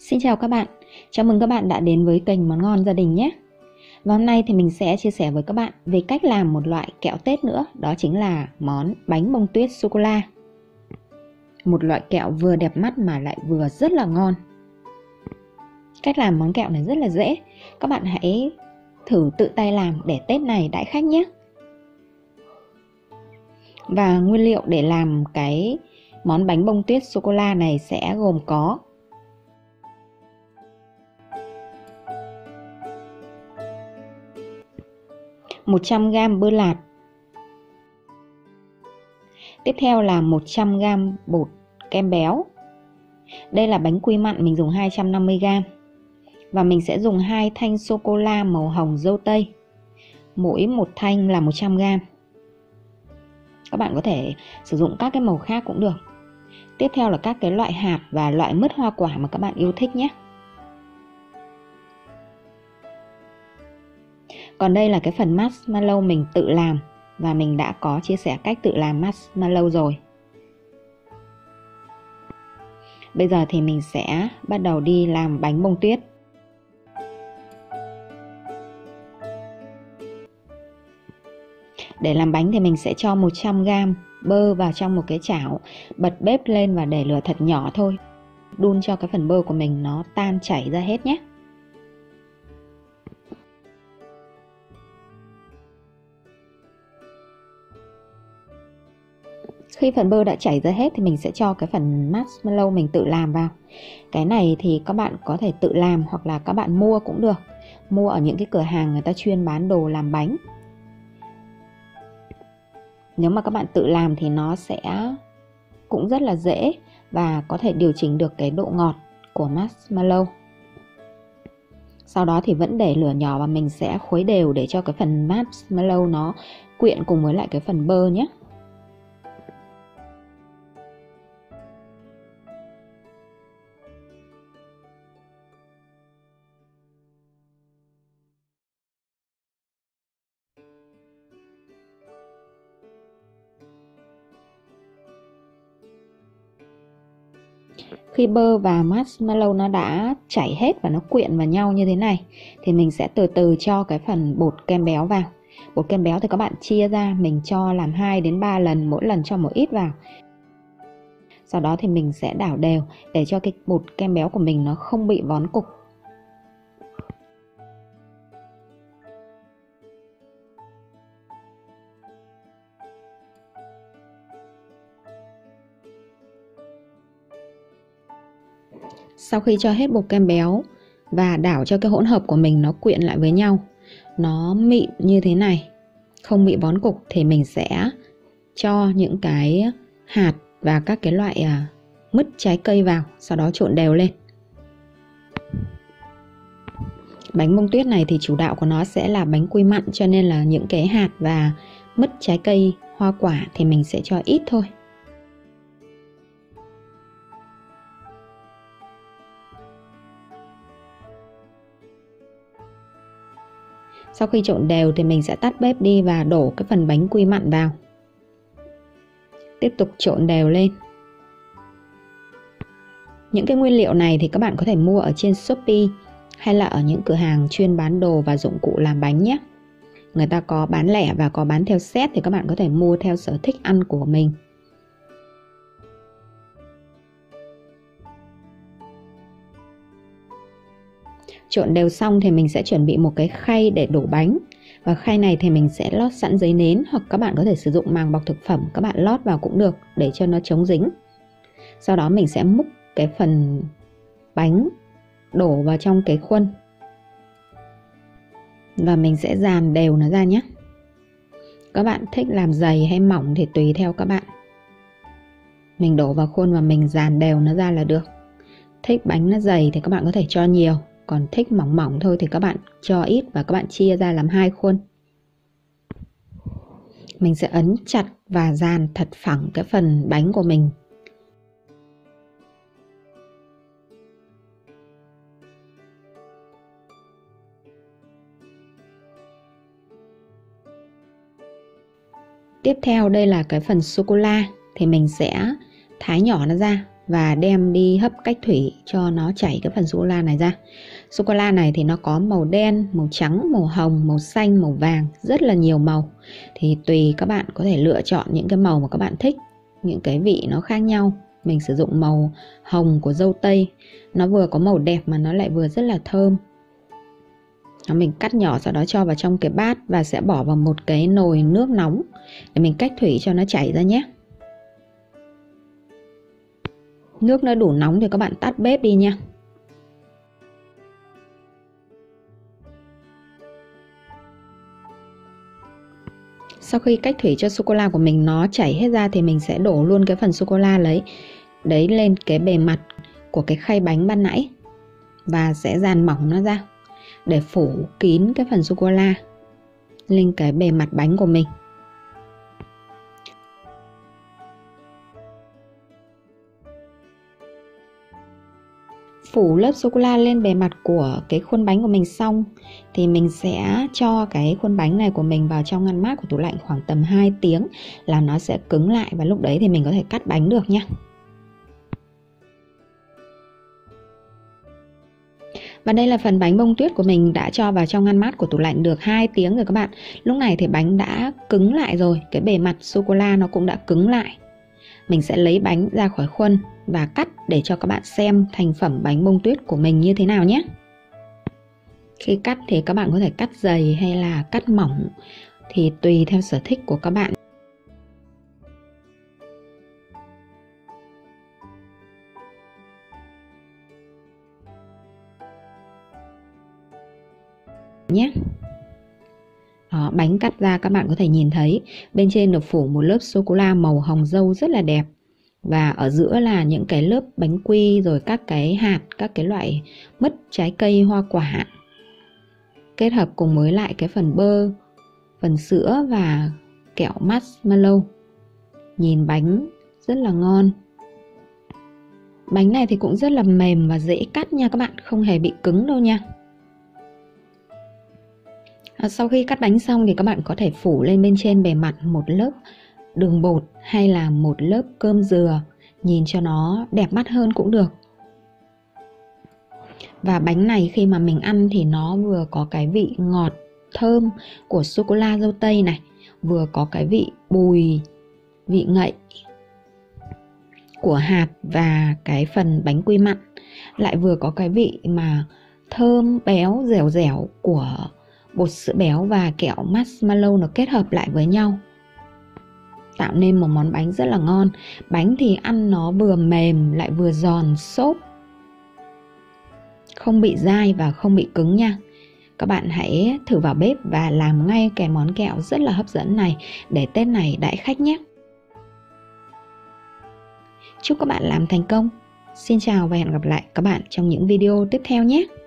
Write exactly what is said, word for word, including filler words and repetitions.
Xin chào các bạn, chào mừng các bạn đã đến với kênh Món Ngon Gia Đình nhé. Và hôm nay thì mình sẽ chia sẻ với các bạn về cách làm một loại kẹo Tết nữa, đó chính là món bánh bông tuyết sô-cô-la. Một loại kẹo vừa đẹp mắt mà lại vừa rất là ngon. Cách làm món kẹo này rất là dễ, các bạn hãy thử tự tay làm để Tết này đãi khách nhé. Và nguyên liệu để làm cái món bánh bông tuyết sô-cô-la này sẽ gồm có một trăm gam bơ lạc. Tiếp theo là một trăm gam bột kem béo. Đây là bánh quy mặn, mình dùng hai trăm năm mươi gam. Và mình sẽ dùng hai thanh sô-cô-la màu hồng dâu tây. Mỗi một thanh là một trăm gam. Các bạn có thể sử dụng các cái màu khác cũng được. Tiếp theo là các cái loại hạt và loại mứt hoa quả mà các bạn yêu thích nhé. Còn đây là cái phần marshmallow mình tự làm và mình đã có chia sẻ cách tự làm marshmallow rồi. Bây giờ thì mình sẽ bắt đầu đi làm bánh bông tuyết. Để làm bánh thì mình sẽ cho một trăm gam bơ vào trong một cái chảo, bật bếp lên và để lửa thật nhỏ thôi. Đun cho cái phần bơ của mình nó tan chảy ra hết nhé. Khi phần bơ đã chảy ra hết thì mình sẽ cho cái phần marshmallow mình tự làm vào. Cái này thì các bạn có thể tự làm hoặc là các bạn mua cũng được. Mua ở những cái cửa hàng người ta chuyên bán đồ làm bánh. Nếu mà các bạn tự làm thì nó sẽ cũng rất là dễ và có thể điều chỉnh được cái độ ngọt của marshmallow. Sau đó thì vẫn để lửa nhỏ và mình sẽ khuấy đều để cho cái phần marshmallow nó quyện cùng với lại cái phần bơ nhé. Khi bơ và marshmallow nó đã chảy hết và nó quyện vào nhau như thế này thì mình sẽ từ từ cho cái phần bột kem béo vào. Bột kem béo thì các bạn chia ra, mình cho làm hai đến ba lần, mỗi lần cho một ít vào. Sau đó thì mình sẽ đảo đều để cho cái bột kem béo của mình nó không bị vón cục. Sau khi cho hết bột kem béo và đảo cho cái hỗn hợp của mình nó quyện lại với nhau, nó mịn như thế này, không bị vón cục, thì mình sẽ cho những cái hạt và các cái loại à, mứt trái cây vào, sau đó trộn đều lên. Bánh bông tuyết này thì chủ đạo của nó sẽ là bánh quy mặn, cho nên là những cái hạt và mứt trái cây hoa quả thì mình sẽ cho ít thôi. Sau khi trộn đều thì mình sẽ tắt bếp đi và đổ cái phần bánh quy mặn vào. Tiếp tục trộn đều lên. Những cái nguyên liệu này thì các bạn có thể mua ở trên Shopee hay là ở những cửa hàng chuyên bán đồ và dụng cụ làm bánh nhé. Người ta có bán lẻ và có bán theo set thì các bạn có thể mua theo sở thích ăn của mình. Trộn đều xong thì mình sẽ chuẩn bị một cái khay để đổ bánh. Và khay này thì mình sẽ lót sẵn giấy nến, hoặc các bạn có thể sử dụng màng bọc thực phẩm, các bạn lót vào cũng được để cho nó chống dính. Sau đó mình sẽ múc cái phần bánh đổ vào trong cái khuôn. Và mình sẽ dàn đều nó ra nhé. Các bạn thích làm dày hay mỏng thì tùy theo các bạn. Mình đổ vào khuôn và mình dàn đều nó ra là được. Thích bánh nó dày thì các bạn có thể cho nhiều. Còn thích mỏng mỏng thôi thì các bạn cho ít và các bạn chia ra làm hai khuôn. Mình sẽ ấn chặt và dàn thật phẳng cái phần bánh của mình. Tiếp theo đây là cái phần sô-cô-la thì mình sẽ thái nhỏ nó ra và đem đi hấp cách thủy cho nó chảy cái phần sô-cô-la này ra. Sô-cô-la này thì nó có màu đen, màu trắng, màu hồng, màu xanh, màu vàng, rất là nhiều màu. Thì tùy các bạn có thể lựa chọn những cái màu mà các bạn thích, những cái vị nó khác nhau. Mình sử dụng màu hồng của dâu tây, nó vừa có màu đẹp mà nó lại vừa rất là thơm. Mình cắt nhỏ, sau đó cho vào trong cái bát và sẽ bỏ vào một cái nồi nước nóng để mình cách thủy cho nó chảy ra nhé. Nước nó đủ nóng thì các bạn tắt bếp đi nha. Sau khi cách thủy cho sô-cô-la của mình nó chảy hết ra thì mình sẽ đổ luôn cái phần sô-cô-la lấy đấy lên cái bề mặt của cái khay bánh ban nãy và sẽ dàn mỏng nó ra để phủ kín cái phần sô-cô-la lên cái bề mặt bánh của mình. Phủ lớp sô-cô-la lên bề mặt của cái khuôn bánh của mình xong thì mình sẽ cho cái khuôn bánh này của mình vào trong ngăn mát của tủ lạnh khoảng tầm hai tiếng là nó sẽ cứng lại, và lúc đấy thì mình có thể cắt bánh được nhé. Và đây là phần bánh bông tuyết của mình đã cho vào trong ngăn mát của tủ lạnh được hai tiếng rồi các bạn. Lúc này thì bánh đã cứng lại rồi, cái bề mặt sô-cô-la nó cũng đã cứng lại. Mình sẽ lấy bánh ra khỏi khuôn và cắt để cho các bạn xem thành phẩm bánh bông tuyết của mình như thế nào nhé. Khi cắt thì các bạn có thể cắt dày hay là cắt mỏng thì tùy theo sở thích của các bạn. Nhé. Đó, bánh cắt ra các bạn có thể nhìn thấy bên trên được phủ một lớp sô-cô-la màu hồng dâu rất là đẹp. Và ở giữa là những cái lớp bánh quy rồi các cái hạt, các cái loại mứt, trái cây, hoa quả. Kết hợp cùng với lại cái phần bơ, phần sữa và kẹo marshmallow. Nhìn bánh rất là ngon. Bánh này thì cũng rất là mềm và dễ cắt nha các bạn, không hề bị cứng đâu nha. Sau khi cắt bánh xong thì các bạn có thể phủ lên bên trên bề mặt một lớp đường bột hay là một lớp cơm dừa, nhìn cho nó đẹp mắt hơn cũng được. Và bánh này khi mà mình ăn thì nó vừa có cái vị ngọt thơm của sô-cô-la dâu tây này, vừa có cái vị bùi, vị ngậy của hạt và cái phần bánh quy mặn, lại vừa có cái vị mà thơm, béo, dẻo dẻo của bột sữa béo và kẹo marshmallow nó kết hợp lại với nhau, tạo nên một món bánh rất là ngon. Bánh thì ăn nó vừa mềm lại vừa giòn xốp, không bị dai và không bị cứng nha. Các bạn hãy thử vào bếp và làm ngay cái món kẹo rất là hấp dẫn này để Tết này đãi khách nhé. Chúc các bạn làm thành công. Xin chào và hẹn gặp lại các bạn trong những video tiếp theo nhé.